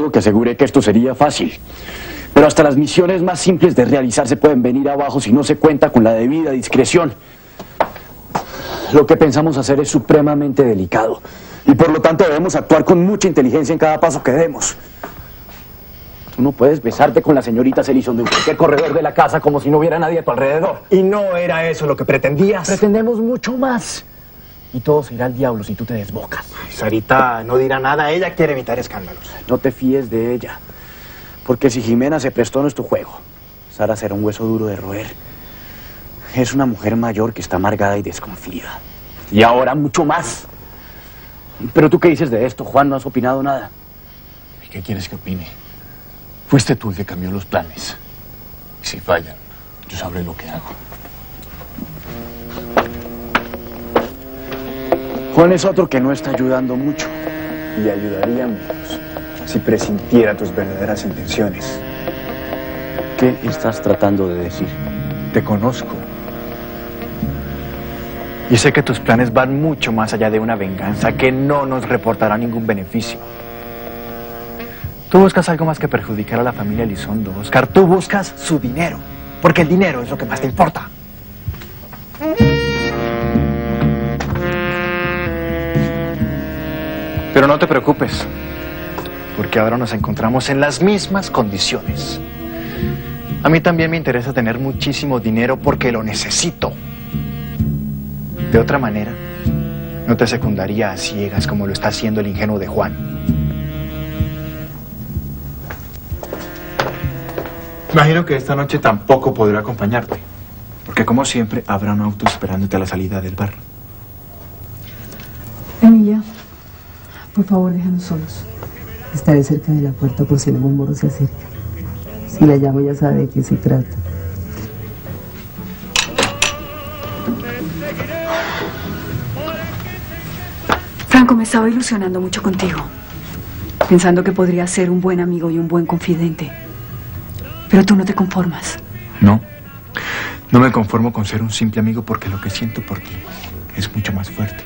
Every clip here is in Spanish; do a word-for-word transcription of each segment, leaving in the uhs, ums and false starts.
creo que aseguré que esto sería fácil. Pero hasta las misiones más simples de realizar se pueden venir abajo si no se cuenta con la debida discreción. Lo que pensamos hacer es supremamente delicado. Y por lo tanto debemos actuar con mucha inteligencia en cada paso que demos. Tú no puedes besarte con la señorita Ellison de cualquier corredor de la casa como si no hubiera nadie a tu alrededor. ¿Y no era eso lo que pretendías? Pretendemos mucho más. Y todo se irá al diablo si tú te desbocas. Ay, Sarita no dirá nada, ella quiere evitar escándalos. No te fíes de ella. Porque si Jimena se prestó a nuestro juego, Sara será un hueso duro de roer. Es una mujer mayor que está amargada y desconfía. Y ahora mucho más. ¿Pero tú qué dices de esto, Juan? No has opinado nada. ¿Y qué quieres que opine? Fuiste tú el que cambió los planes. Y si fallan, yo sabré lo que hago. Juan es otro que no está ayudando mucho. Y ayudaría menos si presintiera tus verdaderas intenciones. ¿Qué estás tratando de decir? Te conozco. Y sé que tus planes van mucho más allá de una venganza que no nos reportará ningún beneficio. Tú buscas algo más que perjudicar a la familia Elizondo, Oscar. Tú buscas su dinero, porque el dinero es lo que más te importa. Pero no te preocupes, porque ahora nos encontramos en las mismas condiciones. A mí también me interesa tener muchísimo dinero porque lo necesito. De otra manera, no te secundaría a ciegas como lo está haciendo el ingenuo de Juan. Imagino que esta noche tampoco podré acompañarte, porque como siempre habrá un auto esperándote a la salida del bar. Emilia, por favor, déjanos solos. Estaré cerca de la puerta por si algún moro se acerca. Si la llamo ya sabe de qué se trata. Franco, me estaba ilusionando mucho contigo, pensando que podría ser un buen amigo y un buen confidente. Pero tú no te conformas. No, no me conformo con ser un simple amigo porque lo que siento por ti es mucho más fuerte.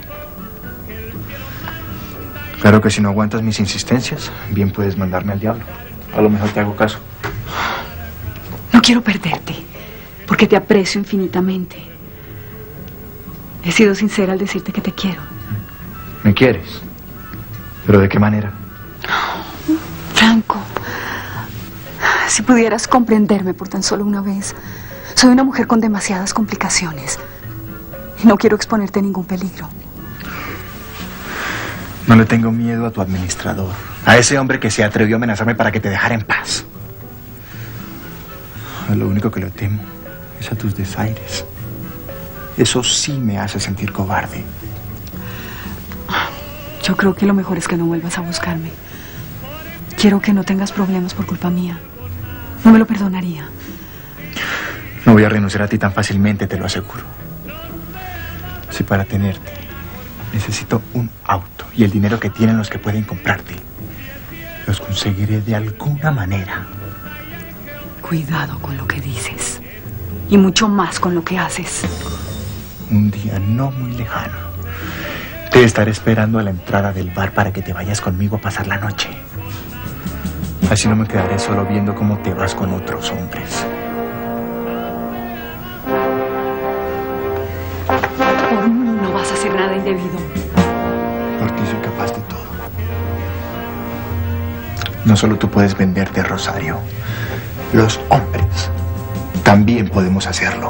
Claro que si no aguantas mis insistencias, bien puedes mandarme al diablo. A lo mejor te hago caso. No quiero perderte, porque te aprecio infinitamente. He sido sincera al decirte que te quiero. ¿Me quieres? ¿Pero de qué manera? Franco, si pudieras comprenderme por tan solo una vez. Soy una mujer con demasiadas complicaciones y no quiero exponerte a ningún peligro. No le tengo miedo a tu administrador, a ese hombre que se atrevió a amenazarme para que te dejara en paz. Lo único que le temo es a tus desaires. Eso sí me hace sentir cobarde. Yo creo que lo mejor es que no vuelvas a buscarme. Quiero que no tengas problemas por culpa mía. No me lo perdonaría. No voy a renunciar a ti tan fácilmente, te lo aseguro. Si para tenerte necesito un auto y el dinero que tienen los que pueden comprarte, los conseguiré de alguna manera. Cuidado con lo que dices. Y mucho más con lo que haces. Un día no muy lejano te estaré esperando a la entrada del bar para que te vayas conmigo a pasar la noche. Así no me quedaré solo viendo cómo te vas con otros hombres. Por mí no vas a hacer nada indebido. Por ti soy capaz de todo. No solo tú puedes venderte, Rosario. Los hombres también podemos hacerlo.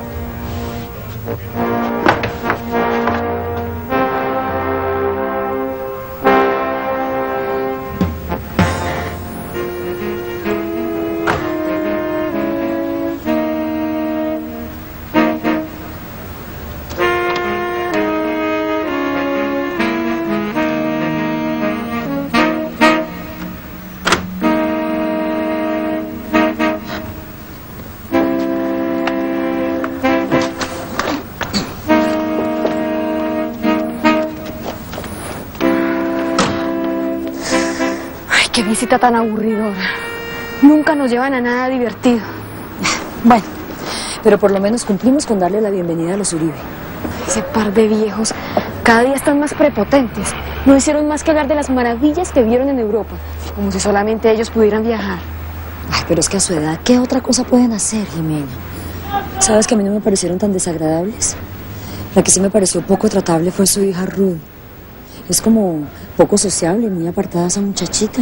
Qué visita tan aburridora. Nunca nos llevan a nada divertido. Bueno, pero por lo menos cumplimos con darle la bienvenida a los Uribe. Ese par de viejos Cada día están más prepotentes. No hicieron más que hablar de las maravillas que vieron en Europa, como si solamente ellos pudieran viajar. Ay, pero es que a su edad, ¿qué otra cosa pueden hacer, Jimena? ¿Sabes que a mí no me parecieron tan desagradables? La que sí me pareció poco tratable fue su hija Ruth. Es como poco sociable, muy apartada esa muchachita.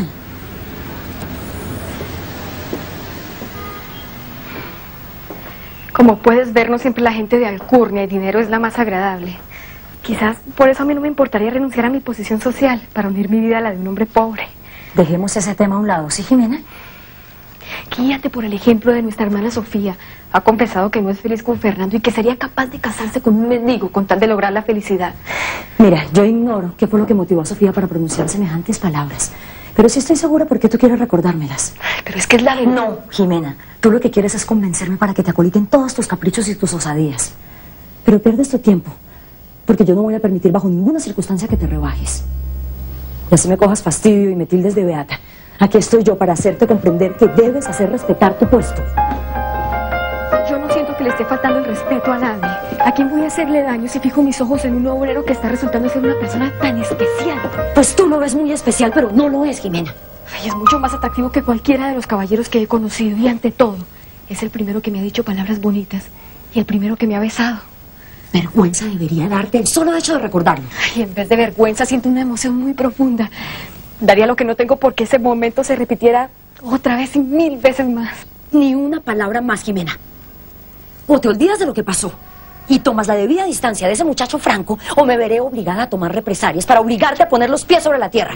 Como puedes ver, no siempre la gente de alcurnia y dinero es la más agradable. Quizás por eso a mí no me importaría renunciar a mi posición social para unir mi vida a la de un hombre pobre. Dejemos ese tema a un lado, ¿sí, Jimena? Guíate por el ejemplo de nuestra hermana Sofía. Ha confesado que no es feliz con Fernando y que sería capaz de casarse con un mendigo con tal de lograr la felicidad. Mira, yo ignoro qué fue lo que motivó a Sofía para pronunciar semejantes palabras. Pero sí estoy segura porque tú quieres recordármelas. Ay, pero es que es la verdad. No, Jimena, tú lo que quieres es convencerme para que te acoliten todos tus caprichos y tus osadías. Pero pierdes tu tiempo, porque yo no voy a permitir bajo ninguna circunstancia que te rebajes. Y así me cojas fastidio y me tildes de beata. Aquí estoy yo para hacerte comprender que debes hacer respetar tu puesto. Yo no siento que le esté faltando el respeto a nadie. ¿A quién voy a hacerle daño si fijo mis ojos en un obrero que está resultando ser una persona tan especial? Pues tú lo ves muy especial, pero no lo es, Jimena. Ay, es mucho más atractivo que cualquiera de los caballeros que he conocido. Y ante todo, es el primero que me ha dicho palabras bonitas y el primero que me ha besado. Vergüenza debería darte el solo hecho de recordarlo. Ay, en vez de vergüenza siento una emoción muy profunda. Daría lo que no tengo porque ese momento se repitiera otra vez y mil veces más. Ni una palabra más, Jimena. O te olvidas de lo que pasó y tomas la debida distancia de ese muchacho Franco, o me veré obligada a tomar represalias para obligarte a poner los pies sobre la tierra.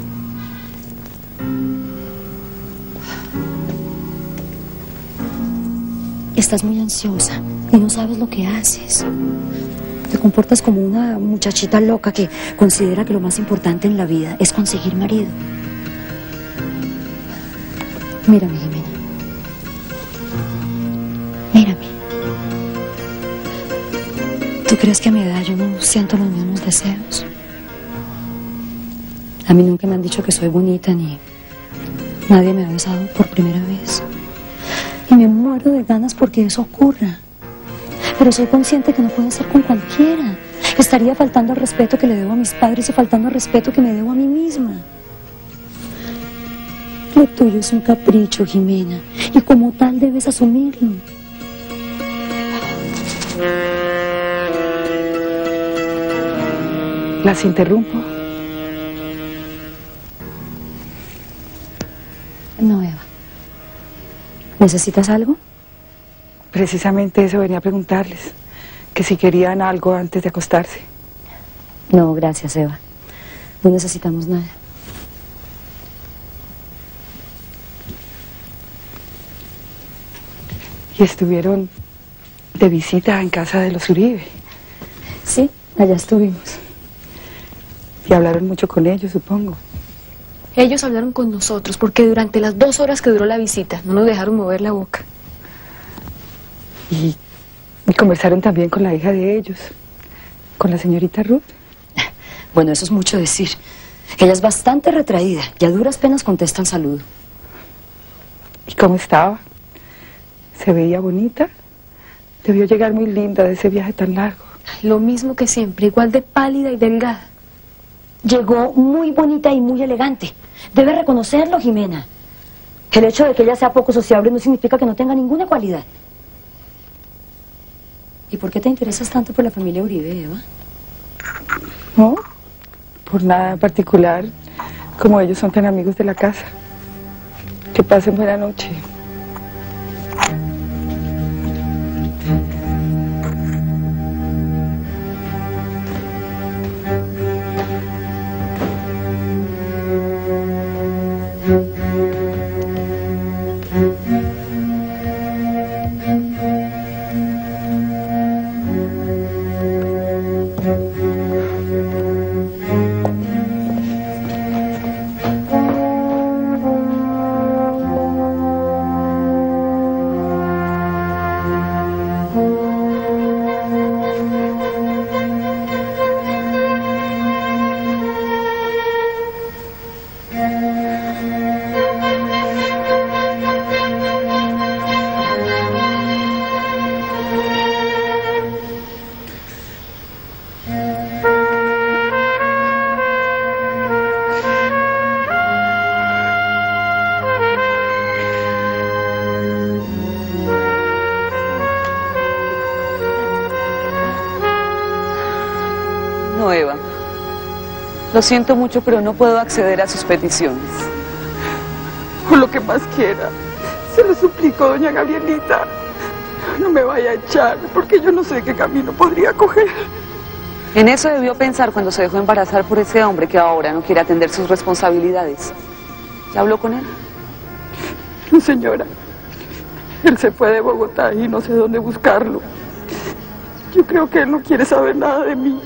Estás muy ansiosa y no sabes lo que haces. Te comportas como una muchachita loca que considera que lo más importante en la vida es conseguir marido. Mírame, Jimena. Mírame. ¿Tú crees que a mi edad yo no siento los mismos deseos? A mí nunca me han dicho que soy bonita, ni nadie me ha besado por primera vez. Y me muero de ganas porque eso ocurra. Pero soy consciente que no puede ser con cualquiera. Estaría faltando al respeto que le debo a mis padres y faltando al respeto que me debo a mí misma. Lo tuyo es un capricho, Jimena, y como tal debes asumirlo. ¿Las interrumpo? No, Eva. ¿Necesitas algo? Precisamente eso venía a preguntarles, que si querían algo antes de acostarse. No, gracias, Eva. No necesitamos nada. Y estuvieron de visita en casa de los Uribe. Sí, allá estuvimos. Y hablaron mucho con ellos, supongo. Ellos hablaron con nosotros porque durante las dos horas que duró la visita no nos dejaron mover la boca. Y, y conversaron también con la hija de ellos, con la señorita Ruth. Bueno, eso es mucho decir. Ella es bastante retraída y a duras penas contesta el saludo. ¿Y cómo estaba? ¿Se veía bonita? Debió llegar muy linda de ese viaje tan largo. Lo mismo que siempre, igual de pálida y delgada. Llegó muy bonita y muy elegante. Debe reconocerlo, Jimena. El hecho de que ella sea poco sociable no significa que no tenga ninguna cualidad. ¿Y por qué te interesas tanto por la familia Uribe, Eva? No, por nada en particular, como ellos son tan amigos de la casa. Que pasen buena noche. Lo siento mucho, pero no puedo acceder a sus peticiones. Por lo que más quiera, se lo suplico, doña Gabrielita. No me vaya a echar, porque yo no sé qué camino podría coger. En eso debió pensar cuando se dejó embarazar por ese hombre que ahora no quiere atender sus responsabilidades. ¿Ya habló con él? No, señora. Él se fue de Bogotá y no sé dónde buscarlo. Yo creo que él no quiere saber nada de mí.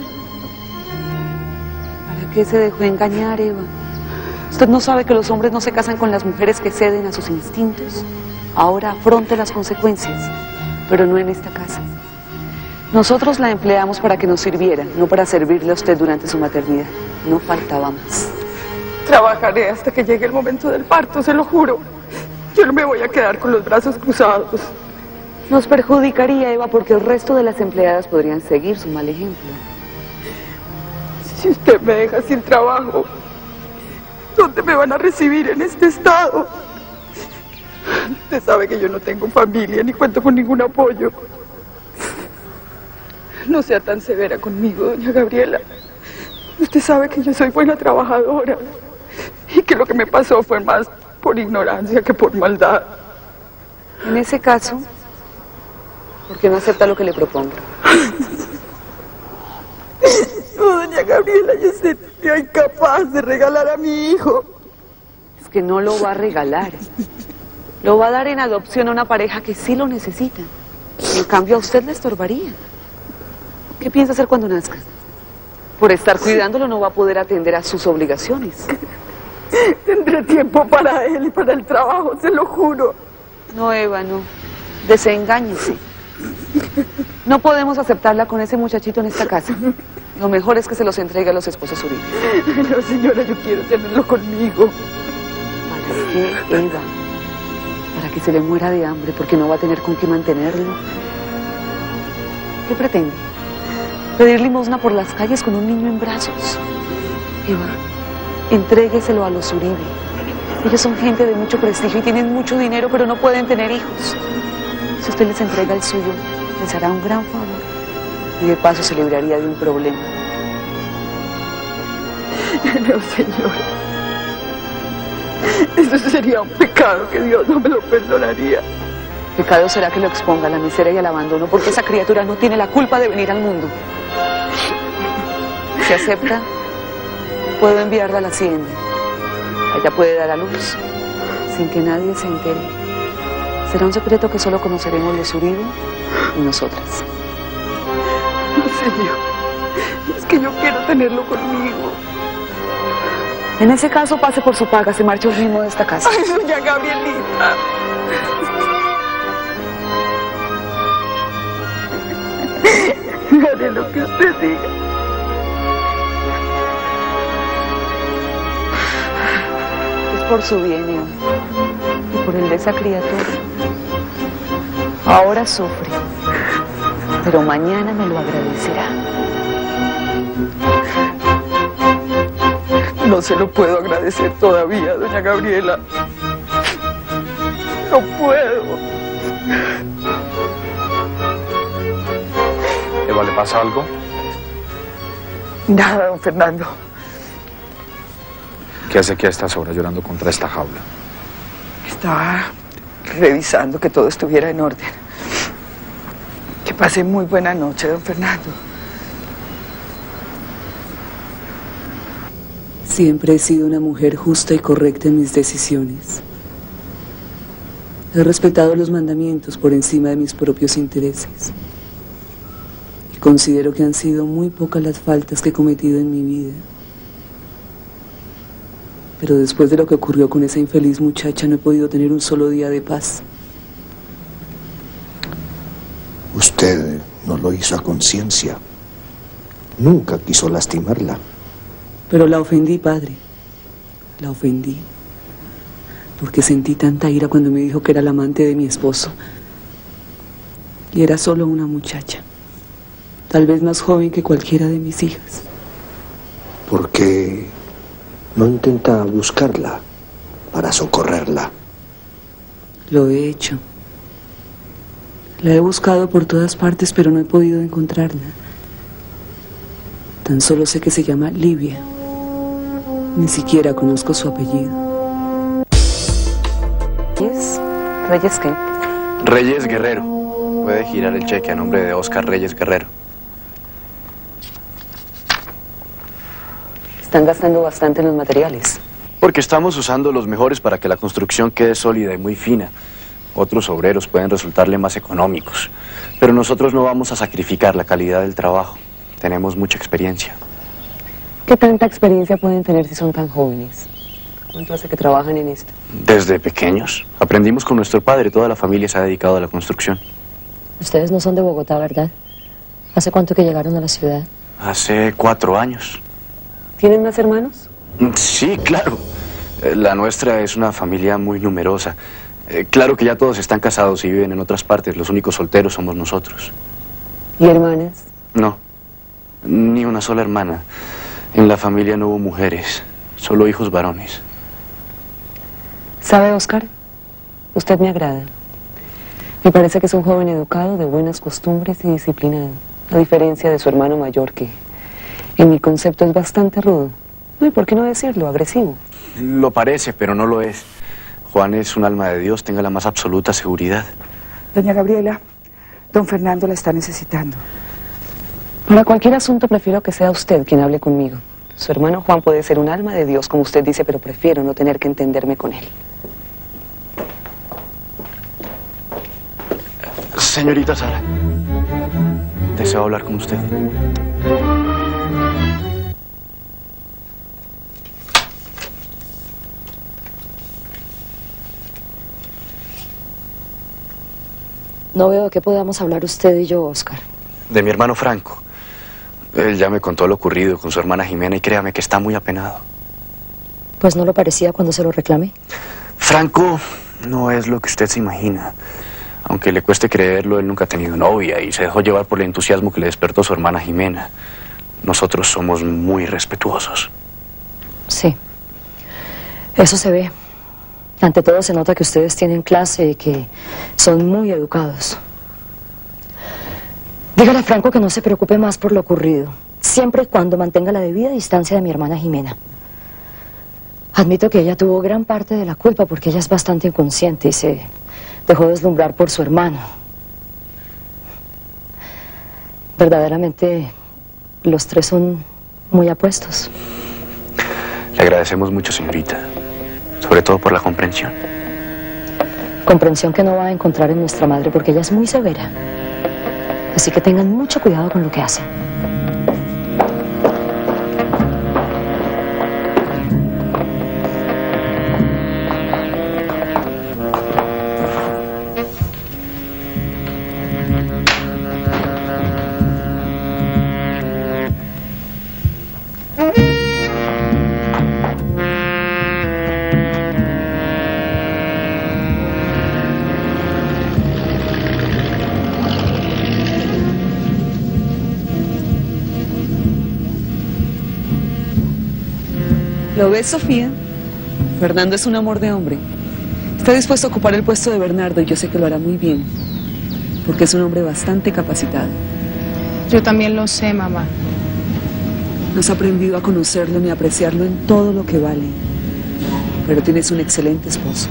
¿Para qué se dejó engañar, Eva? ¿Usted no sabe que los hombres no se casan con las mujeres que ceden a sus instintos? Ahora afronte las consecuencias, pero no en esta casa. Nosotros la empleamos para que nos sirviera, no para servirle a usted durante su maternidad. No faltaba más. Trabajaré hasta que llegue el momento del parto, se lo juro. Yo no me voy a quedar con los brazos cruzados. Nos perjudicaría, Eva, porque el resto de las empleadas podrían seguir su mal ejemplo. Si usted me deja sin trabajo, ¿dónde me van a recibir en este estado? Usted sabe que yo no tengo familia ni cuento con ningún apoyo. No sea tan severa conmigo, doña Gabriela. Usted sabe que yo soy buena trabajadora y que lo que me pasó fue más por ignorancia que por maldad. En ese caso, ¿por qué no acepta lo que le propongo? No, doña Gabriela, yo sería incapaz de regalar a mi hijo. Es que no lo va a regalar. Lo va a dar en adopción a una pareja que sí lo necesita. En cambio, a usted le estorbaría. ¿Qué piensa hacer cuando nazca? Por estar cuidándolo no va a poder atender a sus obligaciones. Tendré tiempo para él y para el trabajo, se lo juro. No, Eva, no. Desengáñese. No podemos aceptarla con ese muchachito en esta casa. Lo mejor es que se los entregue a los esposos Uribe. No, señora, yo quiero tenerlo conmigo. ¿Para qué, Eva? Para que se le muera de hambre, porque no va a tener con qué mantenerlo. ¿Qué pretende? ¿Pedir limosna por las calles con un niño en brazos? Eva, entrégueselo a los Uribe. Ellos son gente de mucho prestigio y tienen mucho dinero, pero no pueden tener hijos. Si usted les entrega el suyo, les hará un gran favor. Y de paso se libraría de un problema. No, señora. Eso sería un pecado que Dios no me lo perdonaría. Pecado será que lo exponga a la miseria y al abandono, porque esa criatura no tiene la culpa de venir al mundo. Si acepta, puedo enviarla a la hacienda. Ella puede dar a luz, sin que nadie se entere. Será un secreto que solo conoceremos los Uribe y nosotras. No, señor. Es que yo quiero tenerlo conmigo. En ese caso, pase por su paga, se marcha hoy mismo de esta casa. Ay, doña Gabrielita. Haré lo que usted diga. Es por su bien, Eva, y por el de esa criatura. Ahora sufre, pero mañana me lo agradecerá. No se lo puedo agradecer todavía, doña Gabriela. No puedo. Eva, ¿le pasa algo? Nada, don Fernando. ¿Qué hace aquí a estas horas llorando contra esta jaula? Estaba revisando que todo estuviera en orden. Que pase muy buena noche, don Fernando. Siempre he sido una mujer justa y correcta en mis decisiones. He respetado los mandamientos por encima de mis propios intereses. Y considero que han sido muy pocas las faltas que he cometido en mi vida. Pero después de lo que ocurrió con esa infeliz muchacha, no he podido tener un solo día de paz. Usted no lo hizo a conciencia. Nunca quiso lastimarla. Pero la ofendí, padre. La ofendí. Porque sentí tanta ira cuando me dijo que era la amante de mi esposo. Y era solo una muchacha. Tal vez más joven que cualquiera de mis hijas. ¿Por qué no intenta buscarla para socorrerla? Lo he hecho. La he buscado por todas partes, pero no he podido encontrarla. Tan solo sé que se llama Livia. Ni siquiera conozco su apellido. ¿Reyes? ¿Reyes qué? Reyes Guerrero. Puede girar el cheque a nombre de Oscar Reyes Guerrero. Están gastando bastante en los materiales. Porque estamos usando los mejores para que la construcción quede sólida y muy fina. Otros obreros pueden resultarle más económicos. Pero nosotros no vamos a sacrificar la calidad del trabajo. Tenemos mucha experiencia. ¿Qué tanta experiencia pueden tener si son tan jóvenes? ¿Cuánto hace que trabajan en esto? Desde pequeños. Aprendimos con nuestro padre. Toda la familia se ha dedicado a la construcción. Ustedes no son de Bogotá, ¿verdad? ¿Hace cuánto que llegaron a la ciudad? Hace cuatro años. ¿Tienen más hermanos? Sí, claro. Eh, La nuestra es una familia muy numerosa. Eh, Claro que ya todos están casados y viven en otras partes. Los únicos solteros somos nosotros. ¿Y hermanas? No, ni una sola hermana. En la familia no hubo mujeres, solo hijos varones. ¿Sabe, Oscar? Usted me agrada. Me parece que es un joven educado, de buenas costumbres y disciplinado. A diferencia de su hermano mayor, que en mi concepto es bastante rudo. No, ¿y por qué no decirlo? Agresivo. Lo parece, pero no lo es. Juan es un alma de Dios, tenga la más absoluta seguridad. Doña Gabriela, don Fernando la está necesitando. Para cualquier asunto prefiero que sea usted quien hable conmigo. Su hermano Juan puede ser un alma de Dios, como usted dice, pero prefiero no tener que entenderme con él. Señorita Sara, deseo hablar con usted. No veo de qué podamos hablar usted y yo, Oscar. De mi hermano Franco. Él ya me contó lo ocurrido con su hermana Jimena y créame que está muy apenado. Pues no lo parecía cuando se lo reclamé. Franco no es lo que usted se imagina. Aunque le cueste creerlo, él nunca ha tenido novia y se dejó llevar por el entusiasmo que le despertó su hermana Jimena. Nosotros somos muy respetuosos. Sí. Eso se ve. Ante todo se nota que ustedes tienen clase y que son muy educados. Dígale a Franco que no se preocupe más por lo ocurrido, siempre y cuando mantenga la debida distancia de mi hermana Jimena. Admito que ella tuvo gran parte de la culpa porque ella es bastante inconsciente y se dejó deslumbrar por su hermano. Verdaderamente, los tres son muy apuestos. Le agradecemos mucho, señorita. Sobre todo por la comprensión. Comprensión que no va a encontrar en nuestra madre porque ella es muy severa. Así que tengan mucho cuidado con lo que hacen. ¿Lo ves, Sofía? Fernando es un amor de hombre. Está dispuesto a ocupar el puesto de Bernardo y yo sé que lo hará muy bien, porque es un hombre bastante capacitado. Yo también lo sé, mamá. No has aprendido a conocerlo ni a apreciarlo en todo lo que vale. Pero tienes un excelente esposo.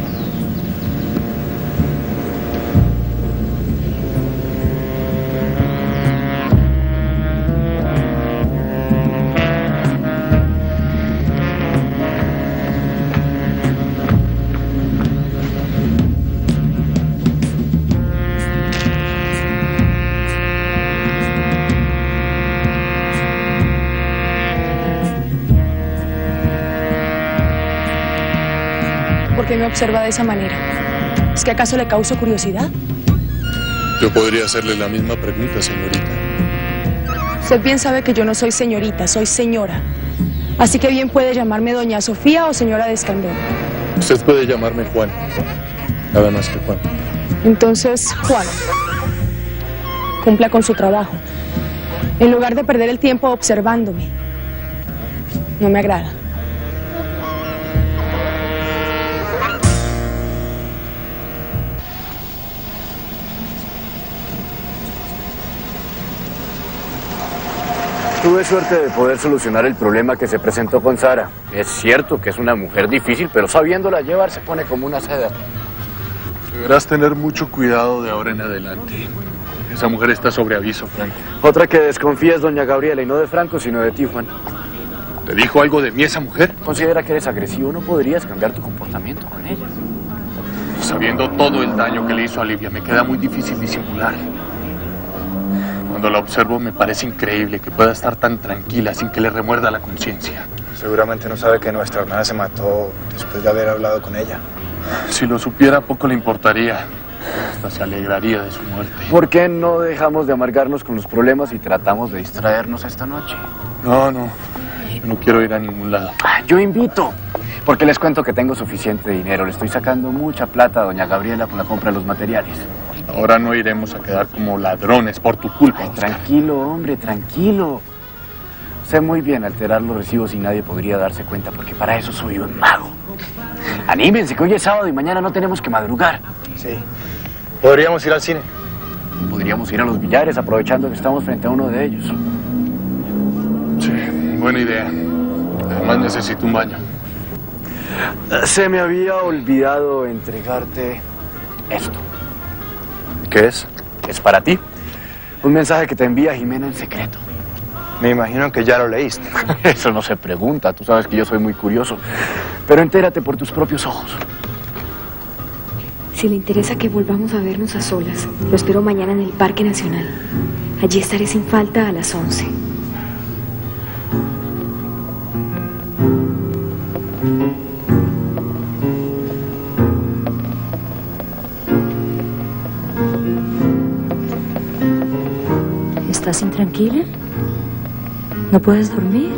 ¿Por qué me observa de esa manera? ¿Es que acaso le causo curiosidad? Yo podría hacerle la misma pregunta, señorita. Usted bien sabe que yo no soy señorita, soy señora. Así que bien puede llamarme doña Sofía o señora de Escandón. Usted puede llamarme Juan. Nada más que Juan. Entonces, Juan, cumpla con su trabajo. En lugar de perder el tiempo observándome. No me agrada. Tuve suerte de poder solucionar el problema que se presentó con Sara. Es cierto que es una mujer difícil, pero sabiéndola llevar se pone como una seda. Deberás tener mucho cuidado de ahora en adelante. Esa mujer está sobre aviso, Franco. Otra que desconfía es doña Gabriela, y no de Franco, sino de ti, Juan. ¿Te dijo algo de mí esa mujer? Considera que eres agresivo, no podrías cambiar tu comportamiento con ella. Sabiendo todo el daño que le hizo a Livia, me queda muy difícil disimular. Cuando la observo me parece increíble que pueda estar tan tranquila sin que le remuerda la conciencia. Seguramente no sabe que nuestra hermana se mató después de haber hablado con ella. Si lo supiera, poco le importaría. Hasta se alegraría de su muerte. ¿Por qué no dejamos de amargarnos con los problemas y tratamos de distraernos esta noche? No, no. Yo no quiero ir a ningún lado. Ah, yo invito. Porque les cuento que tengo suficiente dinero. Le estoy sacando mucha plata a doña Gabriela con la compra de los materiales. Ahora no iremos a quedar como ladrones por tu culpa. Ay, tranquilo, hombre, tranquilo. Sé muy bien alterar los recibos y nadie podría darse cuenta, porque para eso soy un mago. Anímense, que hoy es sábado y mañana no tenemos que madrugar. Sí. ¿Podríamos ir al cine? Podríamos ir a los billares, aprovechando que estamos frente a uno de ellos. Sí, buena idea. Además necesito un baño. Se me había olvidado entregarte esto. ¿Qué es? Es para ti. Un mensaje que te envía Jimena en secreto. Me imagino que ya lo leíste. Eso no se pregunta, tú sabes que yo soy muy curioso. Pero entérate por tus propios ojos. Si le interesa que volvamos a vernos a solas, lo espero mañana en el Parque Nacional. Allí estaré sin falta a las once. ¿Estás intranquila? ¿No puedes dormir?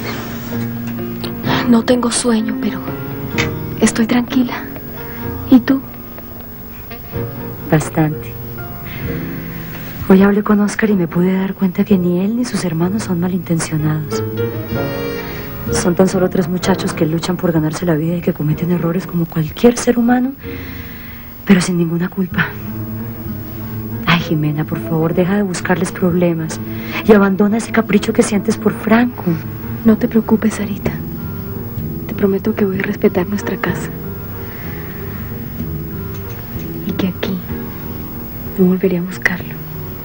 No tengo sueño, pero estoy tranquila. ¿Y tú? Bastante. Hoy hablé con Oscar y me pude dar cuenta que ni él ni sus hermanos son malintencionados. Son tan solo tres muchachos que luchan por ganarse la vida y que cometen errores como cualquier ser humano, pero sin ninguna culpa. Ay, Jimena, por favor, deja de buscarles problemas y abandona ese capricho que sientes por Franco. No te preocupes, Sarita. Te prometo que voy a respetar nuestra casa. Y que aquí no volveré a buscarlo.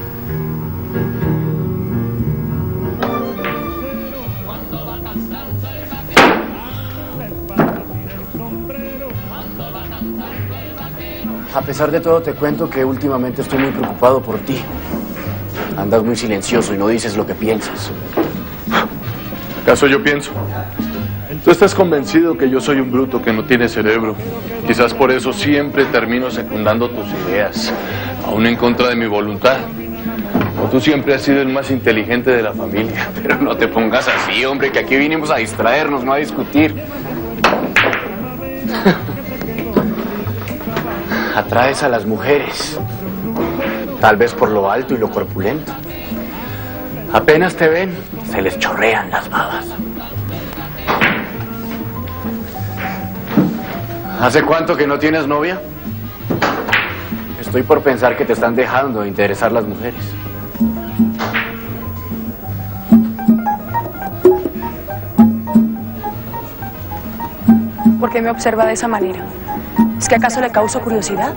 A pesar de todo, te cuento que últimamente estoy muy preocupado por ti. Andas muy silencioso y no dices lo que piensas. ¿Acaso yo pienso? Tú estás convencido que yo soy un bruto que no tiene cerebro. Quizás por eso siempre termino secundando tus ideas, aún en contra de mi voluntad. O tú siempre has sido el más inteligente de la familia. Pero no te pongas así, hombre, que aquí vinimos a distraernos, no a discutir. Atraes a las mujeres, tal vez por lo alto y lo corpulento. Apenas te ven, se les chorrean las babas. ¿Hace cuánto que no tienes novia? Estoy por pensar que te están dejando de interesar las mujeres. ¿Por qué me observa de esa manera? ¿Es que acaso le causo curiosidad?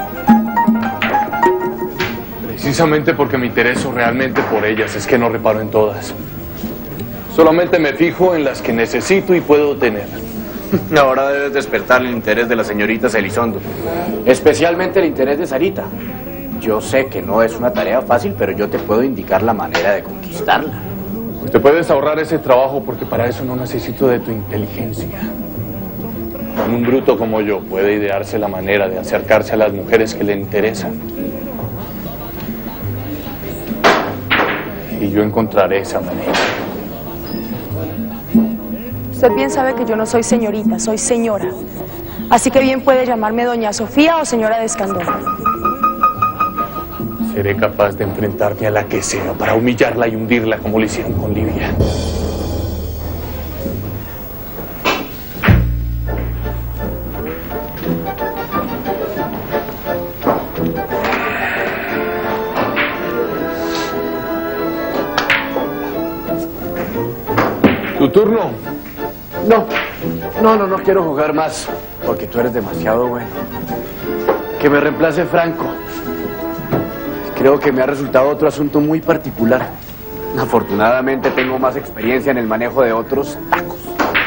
Precisamente porque me intereso realmente por ellas, es que no reparo en todas. Solamente me fijo en las que necesito y puedo tener. Ahora debes despertar el interés de las señoritas Elizondo, especialmente el interés de Sarita. Yo sé que no es una tarea fácil, pero yo te puedo indicar la manera de conquistarla. Pues te puedes ahorrar ese trabajo porque para eso no necesito de tu inteligencia. Con un bruto como yo puede idearse la manera de acercarse a las mujeres que le interesan. Y yo encontraré esa manera. Usted bien sabe que yo no soy señorita, soy señora. Así que bien puede llamarme doña Sofía o señora de Escandón. Seré capaz de enfrentarme a la que sea para humillarla y hundirla como lo hicieron con Livia. turno. No, no, no, no quiero jugar más, porque tú eres demasiado bueno. Que me reemplace Franco. Creo que me ha resultado otro asunto muy particular. Afortunadamente tengo más experiencia en el manejo de otros tacos.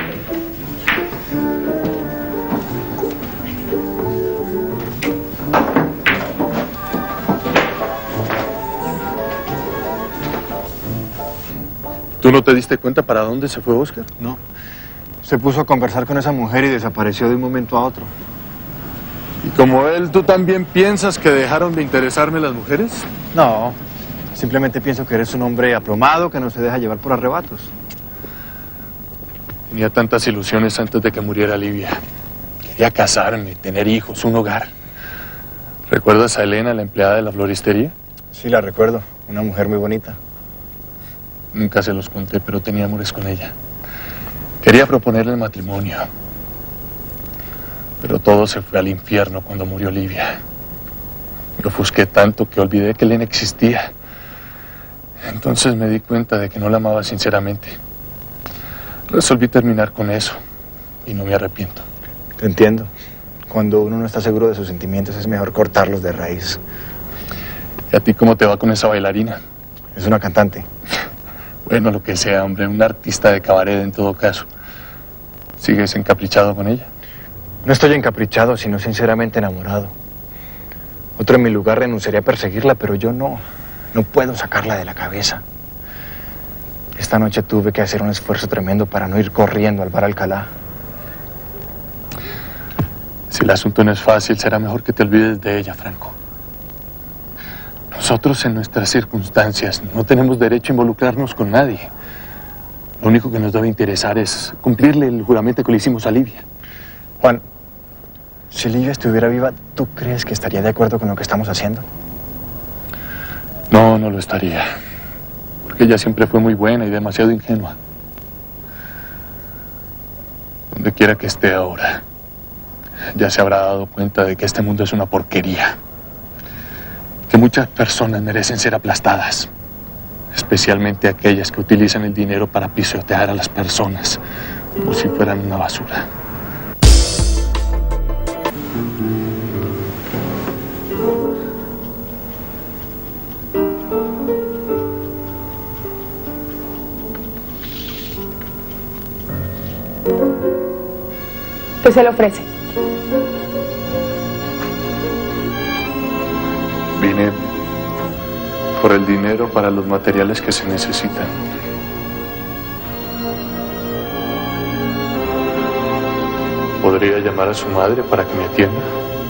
¿Tú no te diste cuenta para dónde se fue Oscar? No. Se puso a conversar con esa mujer y desapareció de un momento a otro. ¿Y como él, tú también piensas que dejaron de interesarme las mujeres? No. Simplemente pienso que eres un hombre aplomado que no se deja llevar por arrebatos. Tenía tantas ilusiones antes de que muriera Livia. Quería casarme, tener hijos, un hogar. ¿Recuerdas a Elena, la empleada de la floristería? Sí, la recuerdo. Una mujer muy bonita. Nunca se los conté, pero tenía amores con ella. Quería proponerle el matrimonio. Pero todo se fue al infierno cuando murió Livia. Me ofusqué tanto que olvidé que Elena existía. Entonces me di cuenta de que no la amaba sinceramente. Resolví terminar con eso y no me arrepiento. Te entiendo. Cuando uno no está seguro de sus sentimientos es mejor cortarlos de raíz. ¿Y a ti cómo te va con esa bailarina? Es una cantante. Bueno, lo que sea, hombre, un artista de cabaret en todo caso. ¿Sigues encaprichado con ella? No estoy encaprichado, sino sinceramente enamorado. Otro en mi lugar renunciaría a perseguirla, pero yo no. No puedo sacarla de la cabeza. Esta noche tuve que hacer un esfuerzo tremendo para no ir corriendo al bar Alcalá. Si el asunto no es fácil, será mejor que te olvides de ella, Franco. Nosotros en nuestras circunstancias no tenemos derecho a involucrarnos con nadie. Lo único que nos debe interesar es cumplirle el juramento que le hicimos a Livia. Juan, si Livia estuviera viva, ¿tú crees que estaría de acuerdo con lo que estamos haciendo? No, no lo estaría. Porque ella siempre fue muy buena y demasiado ingenua. Donde quiera que esté ahora, ya se habrá dado cuenta de que este mundo es una porquería. Que muchas personas merecen ser aplastadas. Especialmente aquellas que utilizan el dinero para pisotear a las personas como si fueran una basura. ¿Qué se le ofrece? Vine por el dinero para los materiales que se necesitan. ¿Podría llamar a su madre para que me atienda?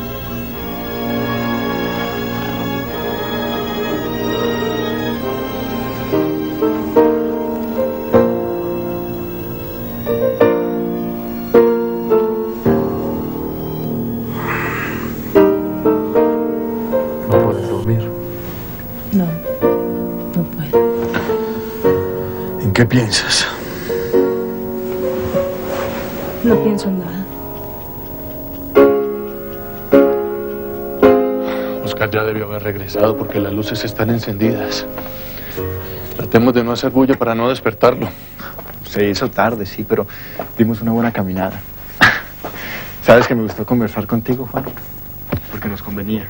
¿Qué piensas? No pienso en nada. Oscar ya debió haber regresado porque las luces están encendidas. Tratemos de no hacer bulla para no despertarlo. Se hizo tarde, sí, pero dimos una buena caminada. ¿Sabes que me gustó conversar contigo, Juan? Porque nos convenía.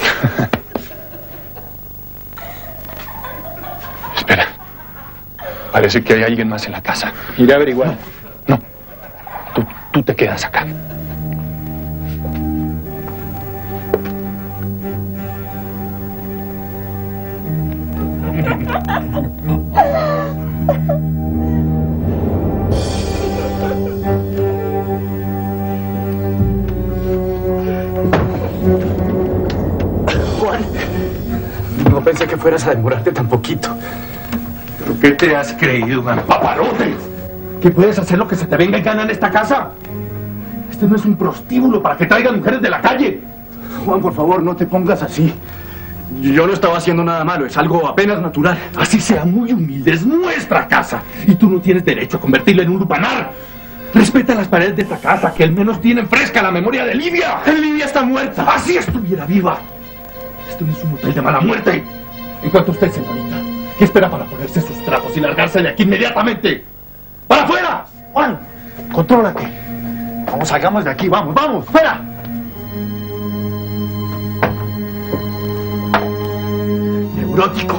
Espera. Parece que hay alguien más en la casa. Iré a averiguar. No, no. Tú, tú te quedas acá. Juan, no pensé que fueras a demorarte tan poquito. ¿Qué te has creído, man? ¡Paparote! ¿Que puedes hacer lo que se te venga en gana en esta casa? Este no es un prostíbulo para que traigan mujeres de la calle. Juan, por favor, no te pongas así. Yo no estaba haciendo nada malo, es algo apenas natural. Así sea muy humilde, es nuestra casa. Y tú no tienes derecho a convertirla en un lupanar. Respeta las paredes de esta casa, que al menos tienen fresca la memoria de Livia. Livia está muerta. Así estuviera viva. Esto no es un hotel de mala muerte. En cuanto a usted, señorita, ¿qué espera para ponerse sus trapos y largarse de aquí inmediatamente? ¡Para afuera! Juan, contrólate. Vamos, salgamos de aquí, vamos, vamos, fuera. Neurótico.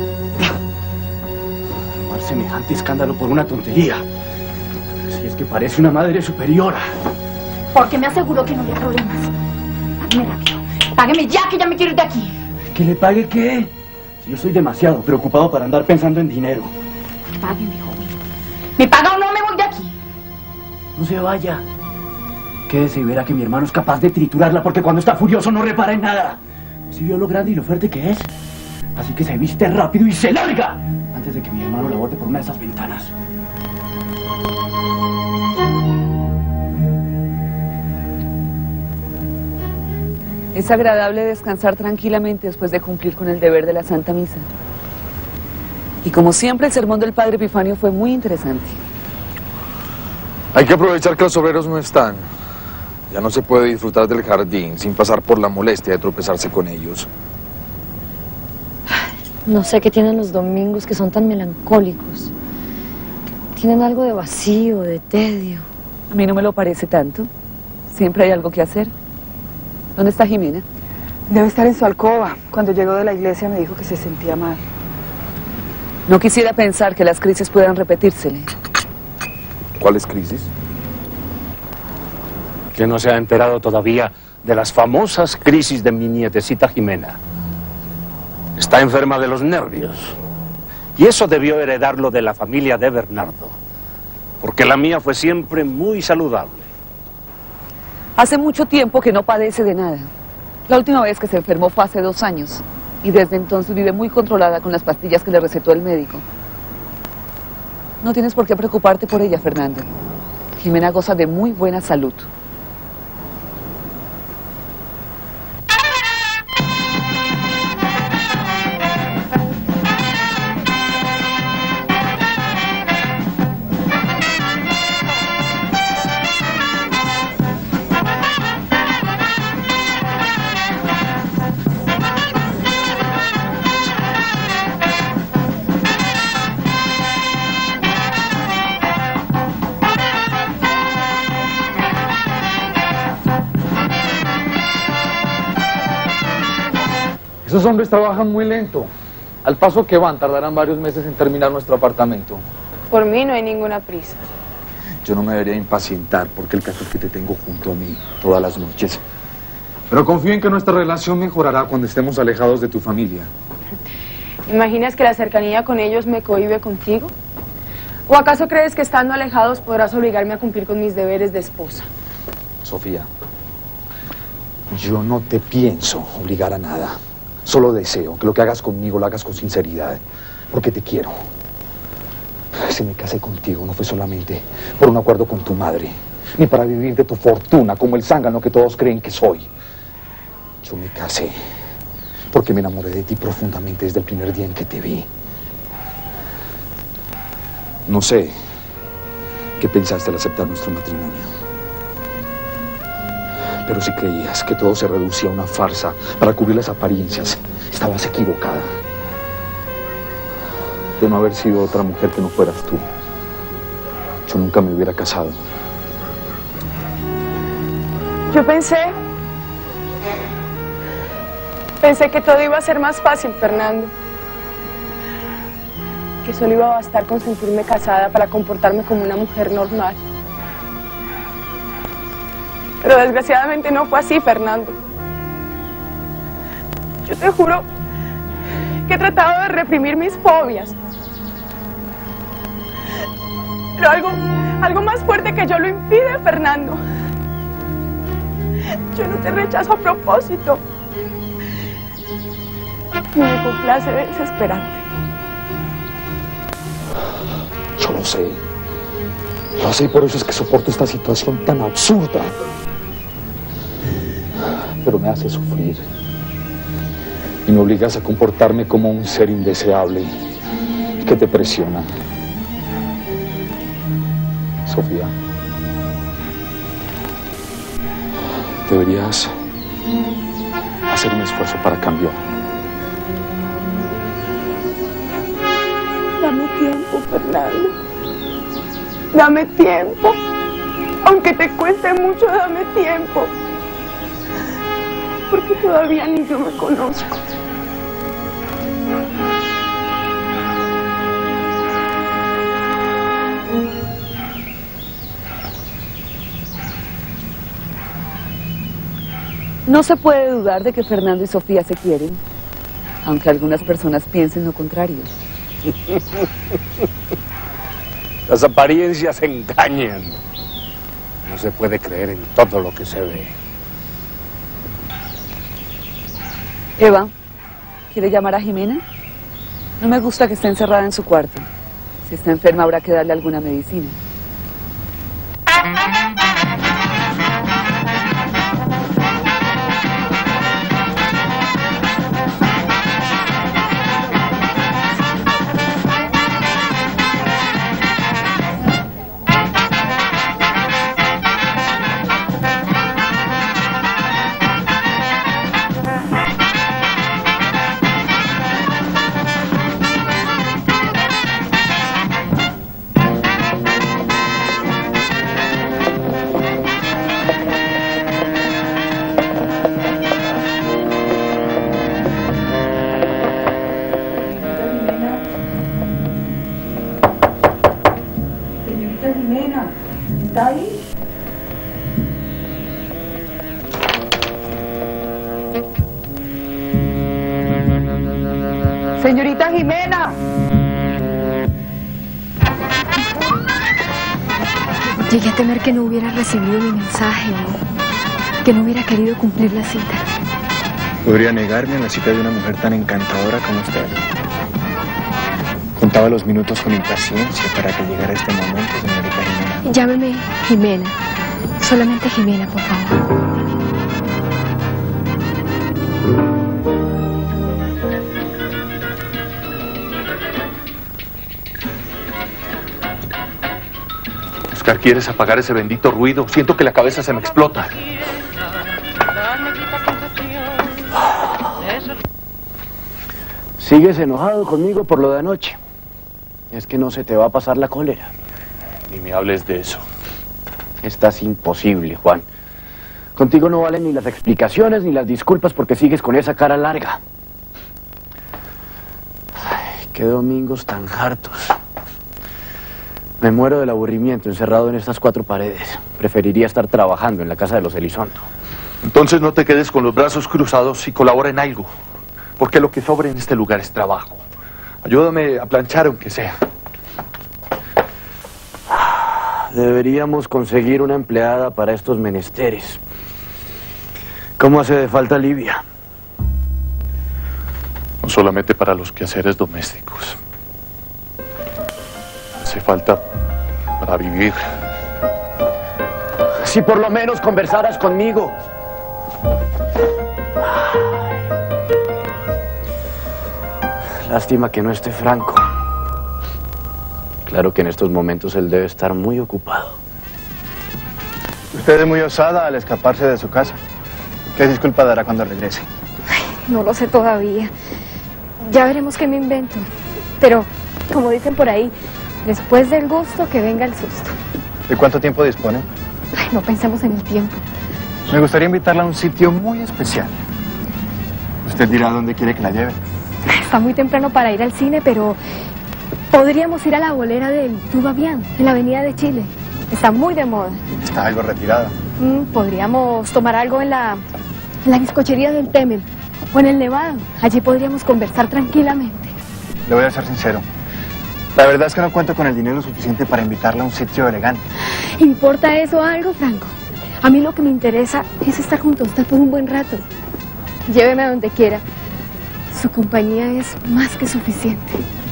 Armar semejante escándalo por una tontería. Si es que parece una madre superiora. Porque me aseguró que no había problemas. Págueme rápido. Págueme ya, que ya me quiero ir de aquí. ¿Que le pague qué? Si yo soy demasiado preocupado para andar pensando en dinero. Págueme, joven. ¿Me paga o no me voy de aquí? No se vaya. Quédese y verá que mi hermano es capaz de triturarla porque cuando está furioso no repara en nada. Si vio lo grande y lo fuerte que es. Así que se viste rápido y se larga antes de que mi hermano la bote por una de esas ventanas. Es agradable descansar tranquilamente después de cumplir con el deber de la Santa Misa. Y como siempre, el sermón del Padre Epifanio fue muy interesante. Hay que aprovechar que los obreros no están. Ya no se puede disfrutar del jardín sin pasar por la molestia de tropezarse con ellos. No sé qué tienen los domingos que son tan melancólicos. Tienen algo de vacío, de tedio. A mí no me lo parece tanto. Siempre hay algo que hacer. ¿Dónde está Jimena? Debe estar en su alcoba. Cuando llegó de la iglesia me dijo que se sentía mal. No quisiera pensar que las crisis puedan repetírsele. ¿Cuáles crisis? Que no se ha enterado todavía de las famosas crisis de mi nietecita Jimena. Está enferma de los nervios. Y eso debió heredarlo de la familia de Bernardo. Porque la mía fue siempre muy saludable. Hace mucho tiempo que no padece de nada. La última vez que se enfermó fue hace dos años. Y desde entonces vive muy controlada con las pastillas que le recetó el médico. No tienes por qué preocuparte por ella, Fernando. Jimena goza de muy buena salud. Esos hombres trabajan muy lento. Al paso que van, tardarán varios meses en terminar nuestro apartamento. Por mí no hay ninguna prisa. Yo no me debería impacientar porque el caso es que te tengo junto a mí todas las noches. Pero confío en que nuestra relación mejorará cuando estemos alejados de tu familia. ¿Imaginas que la cercanía con ellos me cohíbe contigo? ¿O acaso crees que estando alejados podrás obligarme a cumplir con mis deberes de esposa? Sofía, yo no te pienso obligar a nada. Solo deseo que lo que hagas conmigo lo hagas con sinceridad, porque te quiero. Si me casé contigo no fue solamente por un acuerdo con tu madre, ni para vivir de tu fortuna como el zángano que todos creen que soy. Yo me casé porque me enamoré de ti profundamente desde el primer día en que te vi. No sé qué pensaste al aceptar nuestro matrimonio. Pero si creías que todo se reducía a una farsa para cubrir las apariencias, estabas equivocada. De no haber sido otra mujer que no fueras tú, yo nunca me hubiera casado. Yo pensé... Pensé que todo iba a ser más fácil, Fernando. Que solo iba a bastar con sentirme casada para comportarme como una mujer normal. Pero desgraciadamente no fue así, Fernando. Yo te juro que he tratado de reprimir mis fobias. Pero algo, algo más fuerte que yo lo impide, Fernando. Yo no te rechazo a propósito. Y me complace desesperarte. Yo lo sé. Lo sé y por eso es que soporto esta situación tan absurda. Pero me hace sufrir. Y me obligas a comportarme como un ser indeseable que te presiona. Sofía, deberías hacer un esfuerzo para cambiar. Dame tiempo, Fernando. Dame tiempo. Aunque te cueste mucho, dame tiempo. Porque todavía ni yo me conozco. No se puede dudar de que Fernando y Sofía se quieren, aunque algunas personas piensen lo contrario. Las apariencias engañan. No se puede creer en todo lo que se ve. Eva, ¿quiere llamar a Jimena? No me gusta que esté encerrada en su cuarto. Si está enferma habrá que darle alguna medicina. Señorita Jimena. Llegué a temer que no hubiera recibido mi mensaje o que no hubiera querido cumplir la cita. ¿Podría negarme a la cita de una mujer tan encantadora como usted? Contaba los minutos con impaciencia para que llegara este momento, señorita Jimena. Llámeme Jimena. Solamente Jimena, por favor. Oscar, ¿quieres apagar ese bendito ruido? Siento que la cabeza se me explota. ¿Sigues enojado conmigo por lo de anoche? Es que no se te va a pasar la cólera. Ni me hables de eso. Estás imposible, Juan. Contigo no valen ni las explicaciones ni las disculpas porque sigues con esa cara larga. Ay, qué domingos tan hartos. Me muero del aburrimiento encerrado en estas cuatro paredes. Preferiría estar trabajando en la casa de los Elizondo. Entonces no te quedes con los brazos cruzados y colabora en algo. Porque lo que sobra en este lugar es trabajo. Ayúdame a planchar aunque sea. Deberíamos conseguir una empleada para estos menesteres. ¿Cómo hace de falta Livia? No solamente para los quehaceres domésticos. Hace falta para vivir. Si por lo menos conversaras conmigo. Lástima que no esté Franco. Claro que en estos momentos él debe estar muy ocupado. Usted es muy osada al escaparse de su casa. ¿Qué disculpa dará cuando regrese? Ay, no lo sé todavía. Ya veremos qué me invento. Pero, como dicen por ahí, después del gusto que venga el susto. ¿De cuánto tiempo dispone? Ay, no pensemos en el tiempo. Me gustaría invitarla a un sitio muy especial. Usted dirá dónde quiere que la lleve. Está muy temprano para ir al cine, pero podríamos ir a la bolera del Tubabián, en la avenida de Chile. Está muy de moda. Está algo retirada. Mm, podríamos tomar algo en la, en la bizcochería del Temel o en el Nevado. Allí podríamos conversar tranquilamente. Le voy a ser sincero. La verdad es que no cuento con el dinero suficiente para invitarla a un sitio elegante. ¿Importa eso algo, Franco? A mí lo que me interesa es estar junto a usted por un buen rato. Lléveme a donde quiera. Su compañía es más que suficiente.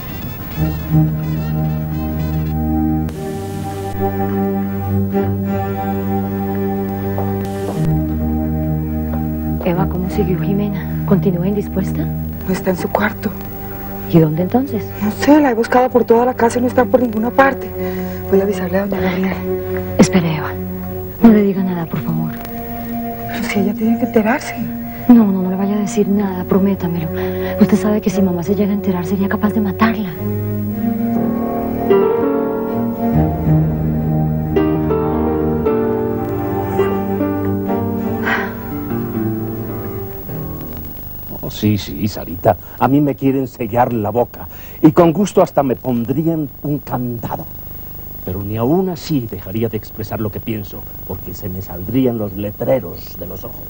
Eva, ¿cómo siguió Jimena? ¿Continúa indispuesta? No está en su cuarto. ¿Y dónde entonces? No sé, la he buscado por toda la casa y no está por ninguna parte. Voy a avisarle a doña Gabriela. Espere, Eva. No le diga nada, por favor. Pero si ella tiene que enterarse. No, no, no le vaya a decir nada, prométamelo. Usted sabe que si mamá se llega a enterar sería capaz de matarla. Oh, sí, sí, Sarita. A mí me quieren sellar la boca. Y con gusto hasta me pondrían un candado. Pero ni aún así dejaría de expresar lo que pienso, porque se me saldrían los letreros de los ojos.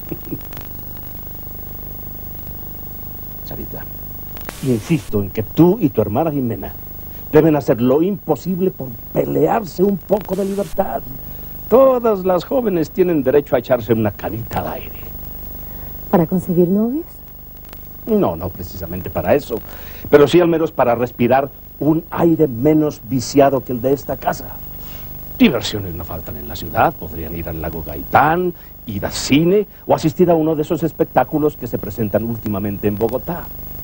Sarita, insisto en que tú y tu hermana Jimena deben hacer lo imposible por pelearse un poco de libertad. Todas las jóvenes tienen derecho a echarse una canita al aire. ¿Para conseguir novios? No, no precisamente para eso, pero sí al menos para respirar un aire menos viciado que el de esta casa. Diversiones no faltan en la ciudad. Podrían ir al lago Gaitán, ir al cine o asistir a uno de esos espectáculos que se presentan últimamente en Bogotá.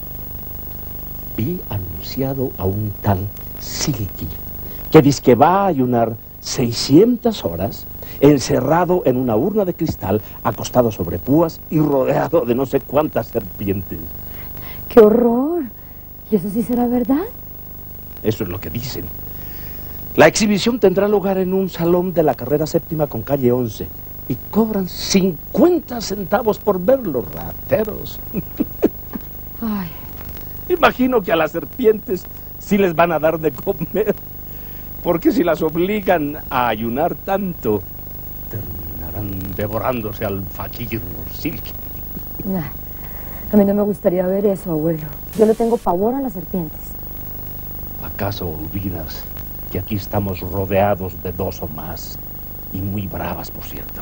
Vi anunciado a un tal Silky, que dice que va a ayunar seiscientas horas, encerrado en una urna de cristal, acostado sobre púas y rodeado de no sé cuántas serpientes. ¡Qué horror! ¿Y eso sí será verdad? Eso es lo que dicen. La exhibición tendrá lugar en un salón de la carrera séptima con calle once y cobran cincuenta centavos por verlos, rateros. Ay. Imagino que a las serpientes sí les van a dar de comer, porque si las obligan a ayunar tanto, terminarán devorándose al fakir Silky. Nah, a mí no me gustaría ver eso, abuelo. Yo le tengo pavor a las serpientes. ¿Acaso olvidas que aquí estamos rodeados de dos o más, y muy bravas, por cierto?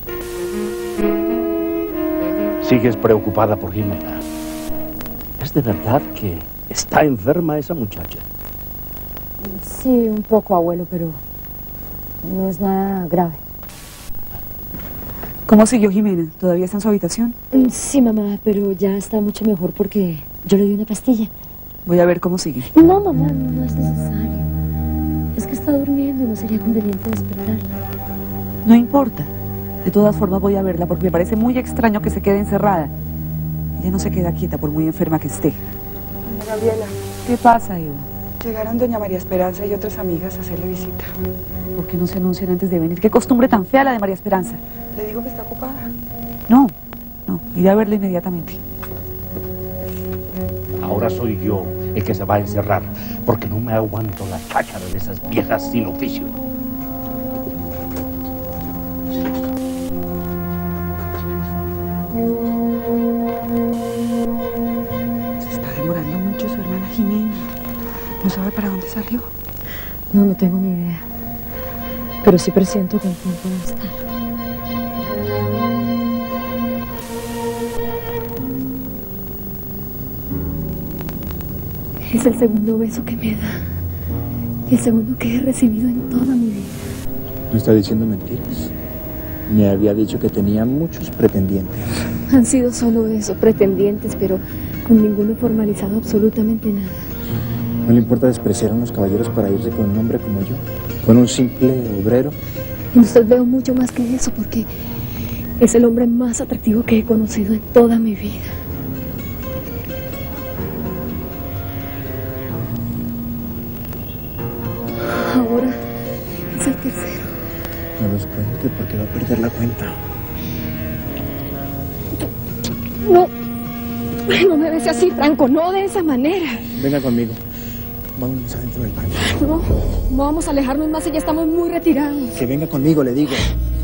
¿Sigues preocupada por Jimena? ¿Es de verdad que está enferma esa muchacha? Sí, un poco, abuelo, pero no es nada grave. ¿Cómo siguió Jimena? ¿Todavía está en su habitación? Sí, mamá, pero ya está mucho mejor porque yo le di una pastilla. Voy a ver cómo sigue. No, mamá, no, no es necesario. Es que está durmiendo y no sería conveniente despertarla. No importa. De todas formas voy a verla porque me parece muy extraño que se quede encerrada. Ella no se queda quieta por muy enferma que esté. Doña Gabriela. ¿Qué pasa, Eva? Llegaron doña María Esperanza y otras amigas a hacerle visita. ¿Por qué no se anuncian antes de venir? ¿Qué costumbre tan fea la de María Esperanza? Le digo que está ocupada. No, no, iré a verla inmediatamente. Ahora soy yo el que se va a encerrar, porque no me aguanto la cháchara de esas viejas sin oficio. Se está demorando mucho su hermana Jimena. ¿No sabe para dónde salió? No, no tengo ni idea. Pero sí presiento con quién puede estar. Es el segundo beso que me da. El segundo que he recibido en toda mi vida. No está diciendo mentiras. Me había dicho que tenía muchos pretendientes. Han sido solo eso, pretendientes, pero con ninguno formalizado absolutamente nada. ¿No le importa despreciar a unos caballeros para irse con un hombre como yo? ¿Con un simple obrero? En usted veo mucho más que eso, porque es el hombre más atractivo que he conocido en toda mi vida. Ahora es el tercero. No los cuente porque va a perder la cuenta. No, no me ves así, Franco, no de esa manera. Venga conmigo. Vámonos adentro del parque. No, no vamos a alejarnos más y ya estamos muy retirados. Que venga conmigo, le digo.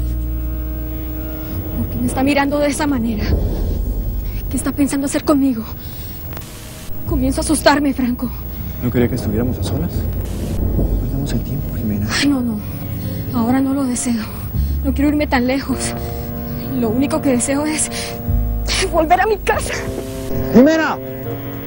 ¿Por qué me está mirando de esa manera? ¿Qué está pensando hacer conmigo? Comienzo a asustarme, Franco. ¿No quería que estuviéramos a solas? Perdamos el tiempo, Jimena. Ay, no, no. Ahora no lo deseo. No quiero irme tan lejos. Lo único que deseo es volver a mi casa. ¡Jimena!